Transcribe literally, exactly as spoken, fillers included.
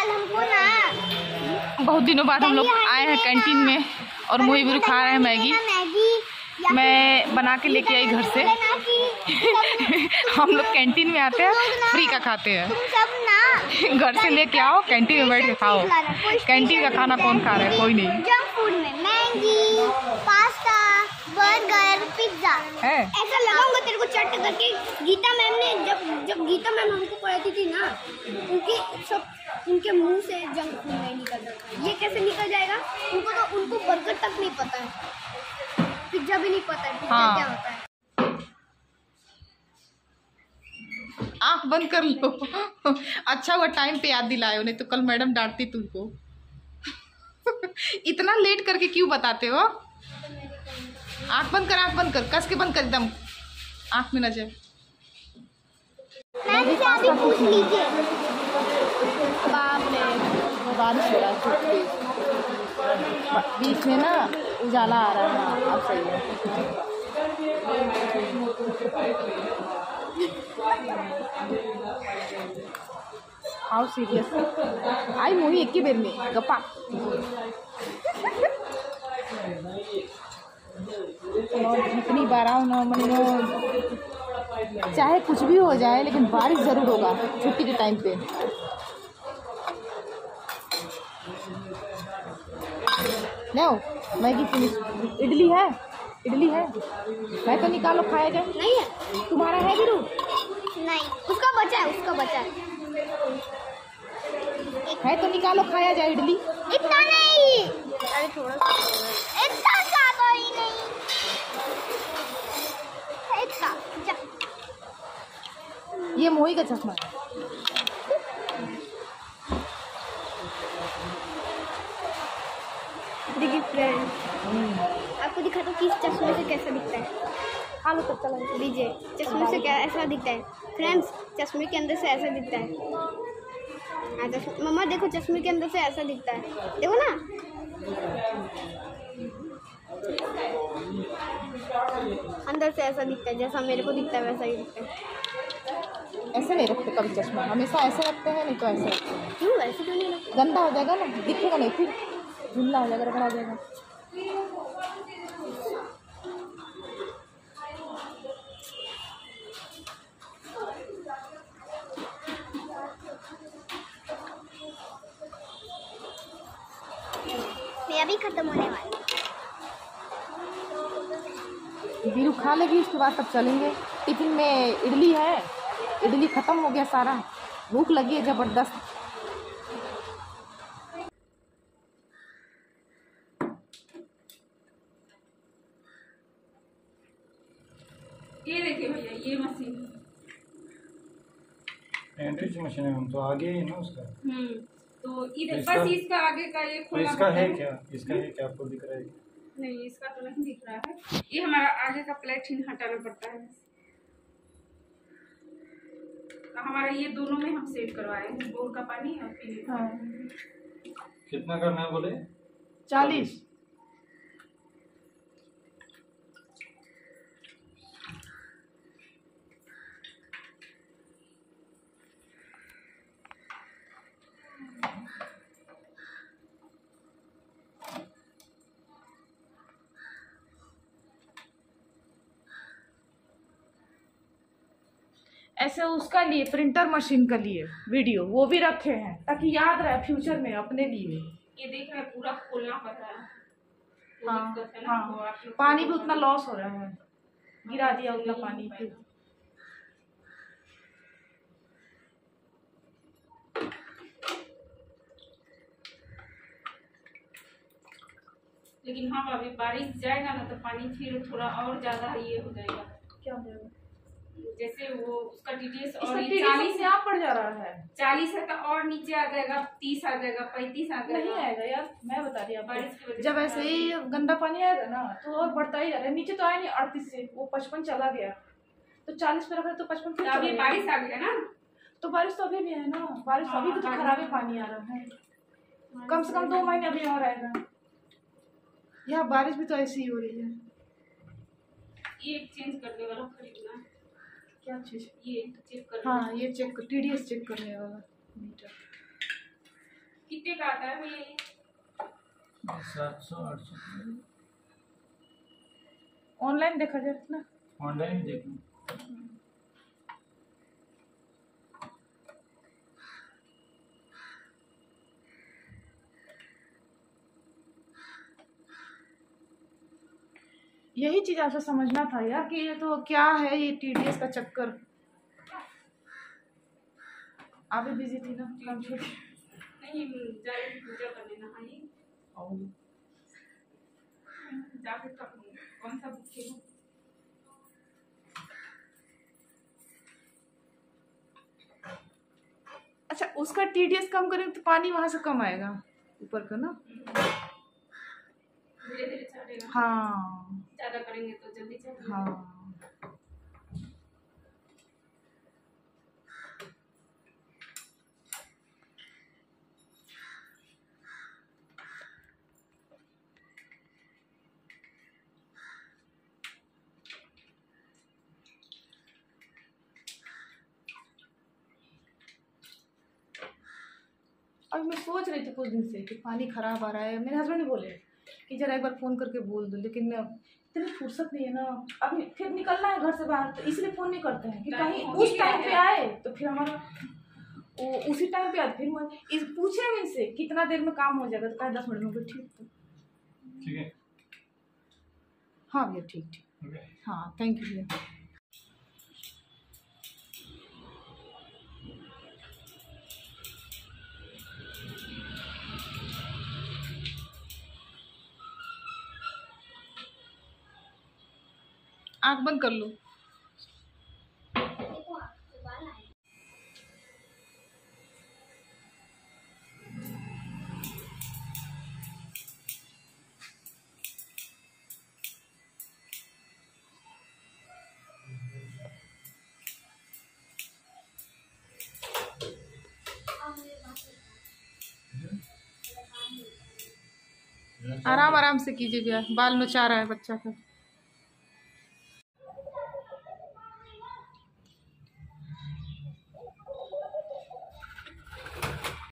हमको ना बहुत दिनों बाद हम लोग आए हैं कैंटीन में और मोही भी खा रहे हैं मैगी। मैं बना के लेके आई घर से। हम लोग कैंटीन में आते हैं, फ्री का खाते हैं। घर से लेके आओ, कैंटीन में बैठ के खाओ। कैंटीन का खाना कौन खा रहा है? कोई नहीं। जंक फूड में मैगी, पास्ता, बर्गर, पिज्जा है। ऐसा लगाऊंगा तेरे को चट करके। गीता मैम ने जब जब गीता मैम हमको पढ़ाती थी ना, उनके सब उनके मुंह से जंक फूड नहीं निकलता था। ये कैसे निकल जाएगा? उनको तो उनको बर्गर तक नहीं पता है, पिज्जा भी नहीं पता है पिज्जा हाँ। क्या होता है। आँख बंद कर लो। अच्छा हुआ टाइम पे याद दिलाए, नहीं तो कल मैडम डांटती तुमको। इतना लेट करके क्यों बताते हो? आँख बंद कर, आँख बंद कर, कस के बंद कर, एकदम आँख में नजर। पूछ लीजिए। बाप रे, बारिश हो रहा है, बीच में ना उजाला आ रहा है। हाँ, अब सही है। हाउ सीरियस आई मूवी एक ही बेर में गप्पा। जितनी बार आओ ना मनो, चाहे कुछ भी हो जाए लेकिन बारिश जरूर होगा छुट्टी के टाइम पे। लो मैगी फिनिश। इडली है, इडली है, मैं तो निकालो, खाया जाए। नहीं है, तुम्हारा है गुरु? नहीं, उसका बचा है, उसका बचा है। है तो निकालो, खाया जाए इडली। इतना नहीं, अरे थोड़ा सा, इतना ज्यादा ही नहीं, इतना जा। ये मोही का चश्मा है। देखिए फ्रेंड, आपको दिखा दो कि इस चश्मे से कैसा दिखता है। हालो तक चला लीजिए। चश्मे से क्या ऐसा दिखता है फ्रेंड्स? चश्मे के अंदर से ऐसा दिखता है। हाँ चश्मे, मम्मा देखो, चश्मे के अंदर से ऐसा दिखता है, देखो ना। अंदर से ऐसा दिखता है, जैसा मेरे को दिखता है वैसा ही दिखता है। ऐसे नहीं रखते कभी चश्मा, हमेशा ऐसे रखते हैं, नहीं तो ऐसे रखते हैं। क्यों ऐसे क्यों नहीं रखते? गंदा हो जाएगा ना, दिखेगा नहीं, फिर धुंधला हो जाएगा, रगड़ा हो जाएगा। मैं अभी खत्म होने वाली। बीरू खा लेगी, उसके बाद तब चलेंगे। टिफिन में इडली है, इडली खत्म हो गया सारा, भूख लगी है जबरदस्त। ये देखिए भैया, ये मशीन एंड्रिच मशीन है, हम तो आगे ही ना उसका। हम्म तो इधर बस इसका आगे का ये तो खुला इसका है है। क्या? इसका है क्या? आपको दिख रहा है? नहीं, इसका तो नहीं दिख रहा है। ये हमारा आगे का प्लेट हटाना पड़ता है। तो हमारा ये दोनों में हम सेट करवाए हैं, बोर का पानी और पीने का। कितना करना है बोले? चालीस। ऐसे उसका लिए प्रिंटर मशीन का लिए वीडियो वो भी रखे हैं ताकि याद रहे फ्यूचर में अपने लिए। ये देख रहे हैं, पूरा खोलना पड़ता है। हाँ, है हाँ, तो पानी भी उतना लॉस हो रहा है, गिरा दिया उतना पानी फिर। लेकिन हाँ, अभी बारिश जाएगा ना तो पानी फिर थोड़ा और ज्यादा ये हो जाएगा। क्या हो जाएगा? जैसे वो उसका टीडीएस और चालीस से आप पड़ जा रहा है। चालीस है तो और नीचे आ जाएगा, तीस आ जाएगा, पैंतीस आ जाएगा। नहीं आएगा यार, मैं बता रही हूँ बारिश की वजह जब से ऐसे ही गंदा पानी आएगा ना तो और बढ़ता ही जा रहा है। नीचे तो आया नहीं, अड़तीस से वो पचपन चला गया, तो चालीस पे रखा तो पचपन पे। अभी बारिश आ गया ना, तो बारिश तो अभी भी है ना, बारिश अभी भी तो खराब पानी आ रहा है। कम से कम दो महीने अभी और आएगा। यहाँ बारिश भी तो ऐसी ही हो रही है। ये चेंज करने वाला खरीदना है। क्या चीज? ये चेक कर। हाँ, ये चेक, टीडीएस चेक करने वाला मीटर। कितने का आता है ये? सात सौ आठ सौ ऑनलाइन देखा जाए ना, ऑनलाइन देखो। यही चीज आपसे समझना था यार कि ये तो क्या है ये टीडीएस का चक्कर। आप भी बिजी थी ना काम छोड़ के? नहीं, जाके पूजा करने नहाई जाके कौन सा बुक खेलूं? अच्छा, उसका टीडीएस कम करें तो पानी वहां से कम आएगा ऊपर का ना? धीरे धीरे चढ़ेगा। हाँ ज्यादा करेंगे तो जल्दी चढ़ेगा। हाँ। और मैं सोच रही थी कुछ दिन से कि पानी खराब आ रहा है। मेरे हस्बैंड ने बोले कि जरा एक बार फ़ोन करके बोल दो, लेकिन इतनी फुर्सत नहीं है ना, अभी फिर निकलना है घर से बाहर, तो इसलिए फ़ोन नहीं करते हैं कि कहीं उस टाइम पे आए तो फिर हमारा वो उसी टाइम पे आए। फिर मैं इस पूछे इनसे कितना देर में काम हो जाएगा, तो कहा दस मिनट में। ठीक तो ठीक है। हाँ भैया, ठीक ठीक। हाँ, थैंक यू भैया। आँख बंद कर लो। आराम आराम से कीजिए भैया, बाल नोचा रहा है बच्चा का।